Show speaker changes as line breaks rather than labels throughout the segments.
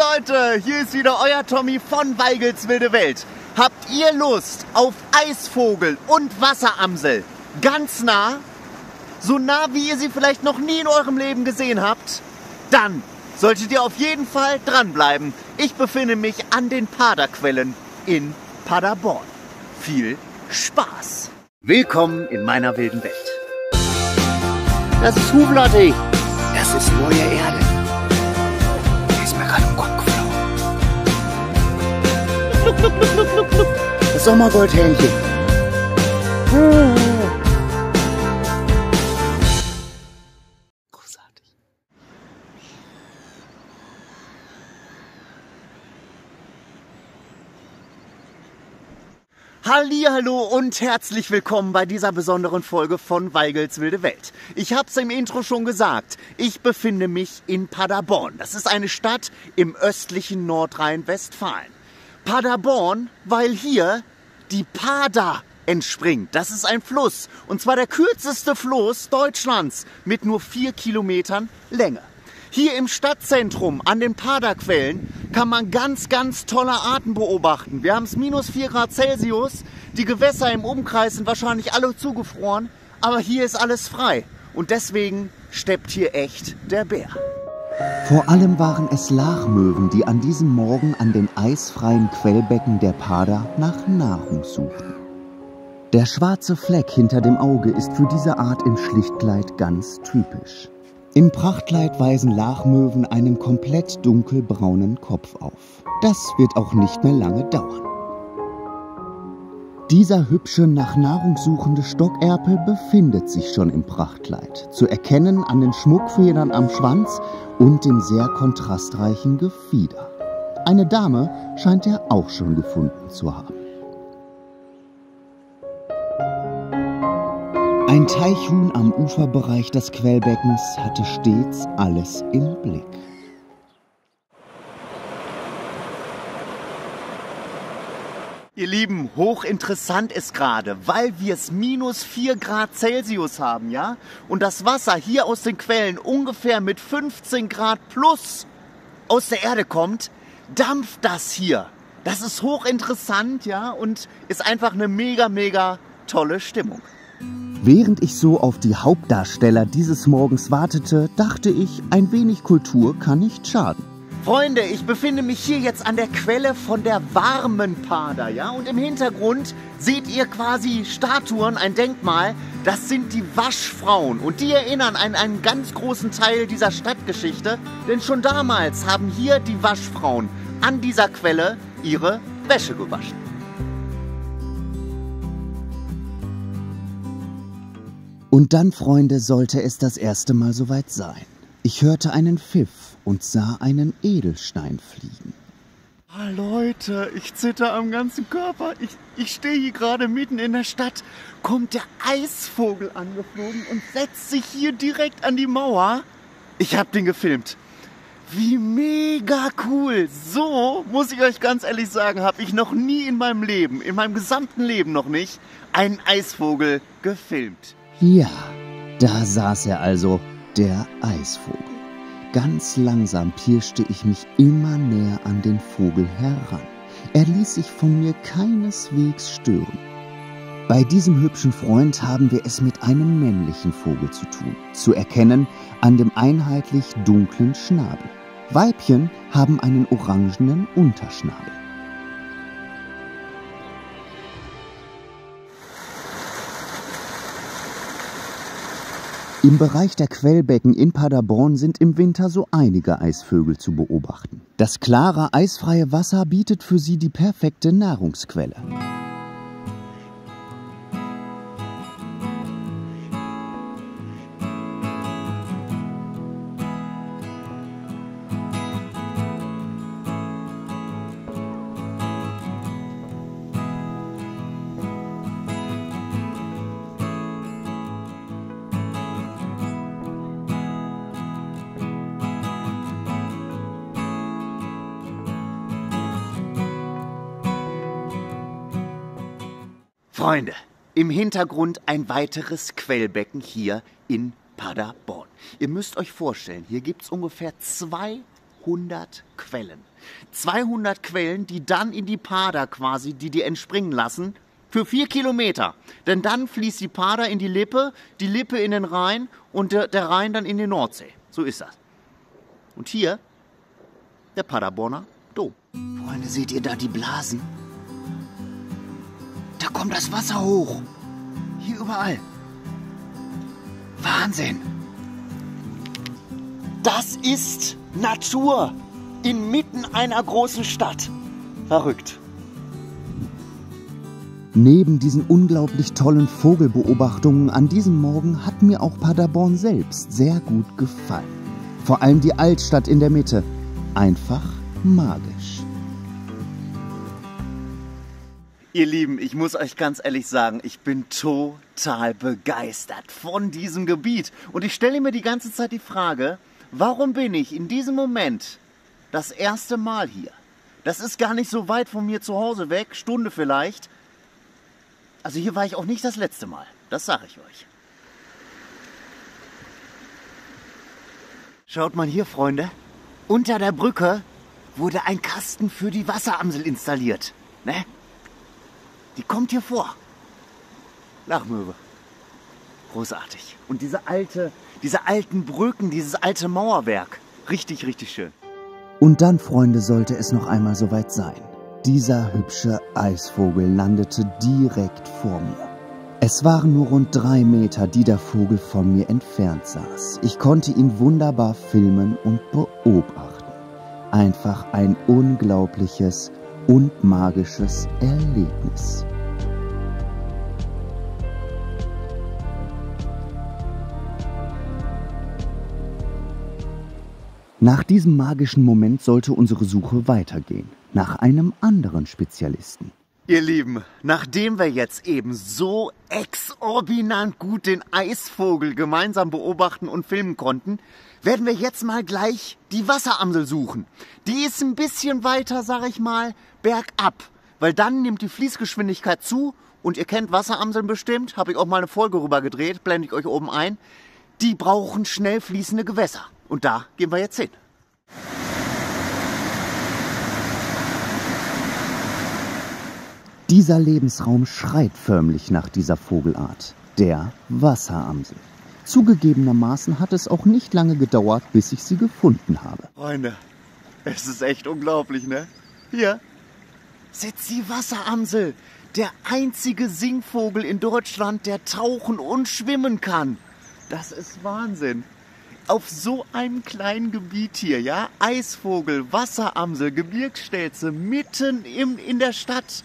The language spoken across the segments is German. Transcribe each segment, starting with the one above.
Leute, hier ist wieder euer Tommy von Weigels Wilde Welt. Habt ihr Lust auf Eisvogel und Wasseramsel? Ganz nah? So nah, wie ihr sie vielleicht noch nie in eurem Leben gesehen habt? Dann solltet ihr auf jeden Fall dranbleiben. Ich befinde mich an den Paderquellen in Paderborn. Viel Spaß! Willkommen in meiner wilden Welt. Das ist Hublotti. Das ist neue Erde. Der ist mir gerade im Kopf geflogen. Das Sommergoldhähnchen. Großartig. Hallihallo und herzlich willkommen bei dieser besonderen Folge von Weigels Wilde Welt. Ich habe es im Intro schon gesagt, ich befinde mich in Paderborn. Das ist eine Stadt im östlichen Nordrhein-Westfalen. Paderborn, weil hier die Pader entspringt. Das ist ein Fluss, und zwar der kürzeste Fluss Deutschlands mit nur 4 Kilometern Länge. Hier im Stadtzentrum an den Paderquellen kann man ganz tolle Arten beobachten. Wir haben es minus 4 Grad Celsius, die Gewässer im Umkreis sind wahrscheinlich alle zugefroren, aber hier ist alles frei und deswegen steppt hier echt der Bär.
Vor allem waren es Lachmöwen, die an diesem Morgen an den eisfreien Quellbecken der Pader nach Nahrung suchten. Der schwarze Fleck hinter dem Auge ist für diese Art im Schlichtkleid ganz typisch. Im Prachtkleid weisen Lachmöwen einen komplett dunkelbraunen Kopf auf. Das wird auch nicht mehr lange dauern. Dieser hübsche, nach Nahrung suchende Stockerpel befindet sich schon im Prachtkleid, zu erkennen an den Schmuckfedern am Schwanz und dem sehr kontrastreichen Gefieder. Eine Dame scheint er auch schon gefunden zu haben. Ein Teichhuhn am Uferbereich des Quellbeckens hatte stets alles im Blick.
Ihr Lieben, hochinteressant ist gerade, weil wir es minus 4 Grad Celsius haben, ja? Und das Wasser hier aus den Quellen ungefähr mit 15 Grad plus aus der Erde kommt, dampft das hier. Das ist hochinteressant, ja? Und ist einfach eine mega tolle Stimmung.
Während ich so auf die Hauptdarsteller dieses Morgens wartete, dachte ich, ein wenig Kultur kann nicht schaden.
Freunde, ich befinde mich hier jetzt an der Quelle von der warmen Pader, ja? Und im Hintergrund seht ihr quasi Statuen, ein Denkmal. Das sind die Waschfrauen und die erinnern an einen ganz großen Teil dieser Stadtgeschichte. Denn schon damals haben hier die Waschfrauen an dieser Quelle ihre Wäsche gewaschen.
Und dann, Freunde, sollte es das erste Mal soweit sein. Ich hörte einen Pfiff und sah einen Edelstein fliegen.
Ah, Leute, ich zitter am ganzen Körper. Ich stehe hier gerade mitten in der Stadt. Kommt der Eisvogel angeflogen und setzt sich hier direkt an die Mauer. Ich habe den gefilmt. Wie mega cool. So, muss ich euch ganz ehrlich sagen, habe ich noch nie in meinem Leben, in meinem gesamten Leben noch nicht, einen Eisvogel gefilmt.
Ja, da saß er also, der Eisvogel. Ganz langsam pirschte ich mich immer näher an den Vogel heran. Er ließ sich von mir keineswegs stören. Bei diesem hübschen Freund haben wir es mit einem männlichen Vogel zu tun, zu erkennen an dem einheitlich dunklen Schnabel. Weibchen haben einen orangenen Unterschnabel. Im Bereich der Quellbecken in Paderborn sind im Winter so einige Eisvögel zu beobachten. Das klare, eisfreie Wasser bietet für sie die perfekte Nahrungsquelle.
Freunde, im Hintergrund ein weiteres Quellbecken hier in Paderborn. Ihr müsst euch vorstellen, hier gibt es ungefähr 2 200 Quellen. 200 Quellen, die dann in die Pader quasi, die entspringen lassen, für 4 Kilometer. Denn dann fließt die Pader in die Lippe in den Rhein und der Rhein dann in die Nordsee. So ist das. Und hier der Paderborner Dom. Freunde, seht ihr da die Blasen? Da kommt das Wasser hoch. Hier überall. Wahnsinn. Das ist Natur inmitten einer großen Stadt. Verrückt.
Neben diesen unglaublich tollen Vogelbeobachtungen an diesem Morgen hat mir auch Paderborn selbst sehr gut gefallen. Vor allem die Altstadt in der Mitte. Einfach magisch.
Ihr Lieben, ich muss euch ganz ehrlich sagen, ich bin total begeistert von diesem Gebiet. Und ich stelle mir die ganze Zeit die Frage, warum bin ich in diesem Moment das erste Mal hier? Das ist gar nicht so weit von mir zu Hause weg, Stunde vielleicht. Also hier war ich auch nicht das letzte Mal, das sage ich euch. Schaut mal hier, Freunde. Unter der Brücke wurde ein Kasten für die Wasseramsel installiert. Ne? Die kommt hier vor. Lachmöwe. Großartig. Und diese alten Brücken, dieses alte Mauerwerk. Richtig, richtig schön.
Und dann, Freunde, sollte es noch einmal soweit sein. Dieser hübsche Eisvogel landete direkt vor mir. Es waren nur rund 3 Meter, die der Vogel von mir entfernt saß. Ich konnte ihn wunderbar filmen und beobachten. Einfach ein unglaubliches und magisches Erlebnis. Nach diesem magischen Moment sollte unsere Suche weitergehen, nach einem anderen Spezialisten.
Ihr Lieben, nachdem wir jetzt eben so exorbitant gut den Eisvogel gemeinsam beobachten und filmen konnten, werden wir jetzt mal gleich die Wasseramsel suchen. Die ist ein bisschen weiter, sag ich mal, bergab, weil dann nimmt die Fließgeschwindigkeit zu und ihr kennt Wasseramseln bestimmt, habe ich auch mal eine Folge rüber gedreht, blende ich euch oben ein. Die brauchen schnell fließende Gewässer und da gehen wir jetzt hin.
Dieser Lebensraum schreit förmlich nach dieser Vogelart, der Wasseramsel. Zugegebenermaßen hat es auch nicht lange gedauert, bis ich sie gefunden habe.
Freunde, es ist echt unglaublich, ne? Hier sitzt die Wasseramsel, der einzige Singvogel in Deutschland, der tauchen und schwimmen kann. Das ist Wahnsinn. Auf so einem kleinen Gebiet hier, ja? Eisvogel, Wasseramsel, Gebirgsstelze, mitten in der Stadt.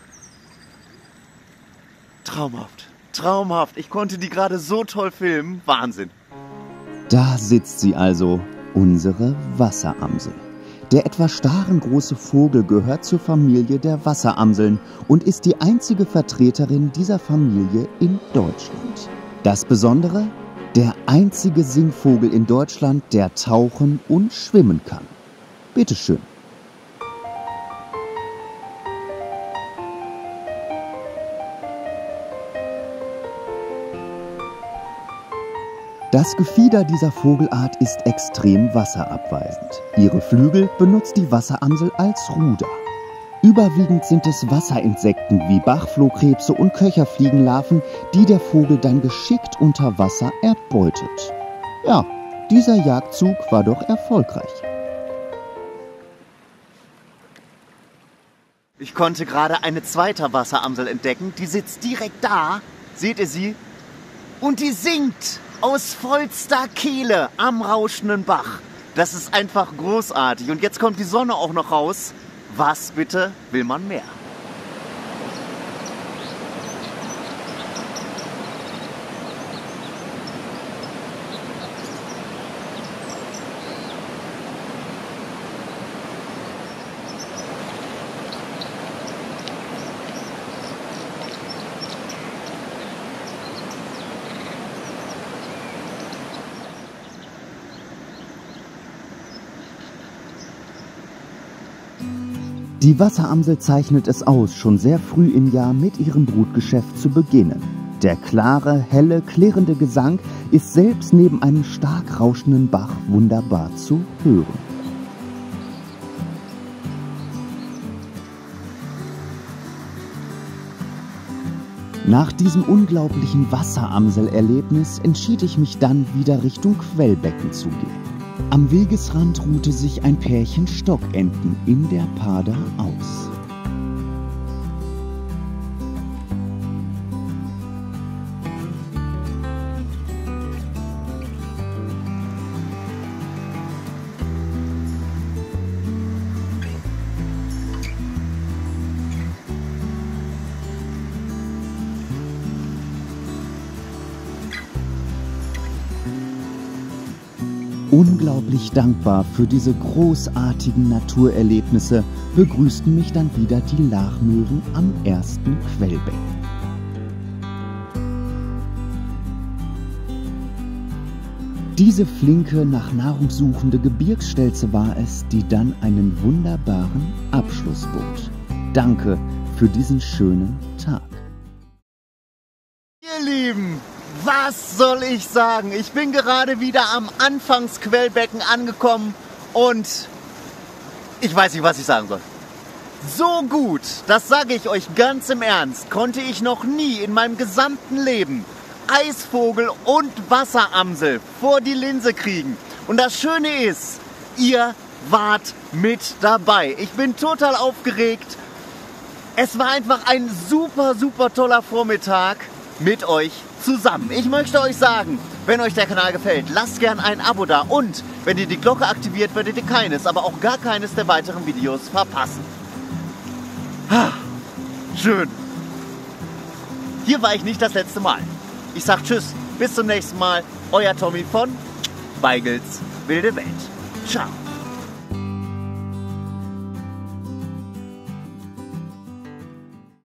Traumhaft, traumhaft. Ich konnte die gerade so toll filmen. Wahnsinn.
Da sitzt sie also, unsere Wasseramsel. Der etwas starengroße Vogel gehört zur Familie der Wasseramseln und ist die einzige Vertreterin dieser Familie in Deutschland. Das Besondere? Der einzige Singvogel in Deutschland, der tauchen und schwimmen kann. Bitteschön. Das Gefieder dieser Vogelart ist extrem wasserabweisend. Ihre Flügel benutzt die Wasseramsel als Ruder. Überwiegend sind es Wasserinsekten wie Bachflohkrebse und Köcherfliegenlarven, die der Vogel dann geschickt unter Wasser erbeutet. Ja, dieser Jagdzug war doch erfolgreich.
Ich konnte gerade eine zweite Wasseramsel entdecken. Die sitzt direkt da. Seht ihr sie? Und die singt aus vollster Kehle am rauschenden Bach. Das ist einfach großartig. Und jetzt kommt die Sonne auch noch raus. Was bitte will man mehr?
Die Wasseramsel zeichnet es aus, schon sehr früh im Jahr mit ihrem Brutgeschäft zu beginnen. Der klare, helle, klirrende Gesang ist selbst neben einem stark rauschenden Bach wunderbar zu hören. Nach diesem unglaublichen Wasseramsel-Erlebnis entschied ich mich dann wieder Richtung Quellbecken zu gehen. Am Wegesrand ruhte sich ein Pärchen Stockenten in der Pader aus. Unglaublich dankbar für diese großartigen Naturerlebnisse begrüßten mich dann wieder die Lachmöwen am ersten Quellbecken. Diese flinke, nach Nahrung suchende Gebirgsstelze war es, die dann einen wunderbaren Abschluss bot. Danke für diesen schönen Tag.
Ihr Lieben, was soll ich sagen? Ich bin gerade wieder am Anfangsquellbecken angekommen und ich weiß nicht, was ich sagen soll. So gut, das sage ich euch ganz im Ernst, konnte ich noch nie in meinem gesamten Leben Eisvogel und Wasseramsel vor die Linse kriegen. Und das Schöne ist, ihr wart mit dabei. Ich bin total aufgeregt. Es war einfach ein super, super toller Vormittag mit euch zusammen. Ich möchte euch sagen, wenn euch der Kanal gefällt, lasst gern ein Abo da und wenn ihr die Glocke aktiviert, werdet ihr keines, aber auch gar keines der weiteren Videos verpassen. Schön. Hier war ich nicht das letzte Mal. Ich sag Tschüss, bis zum nächsten Mal. Euer Tommy von Weigels Wilde Welt. Ciao.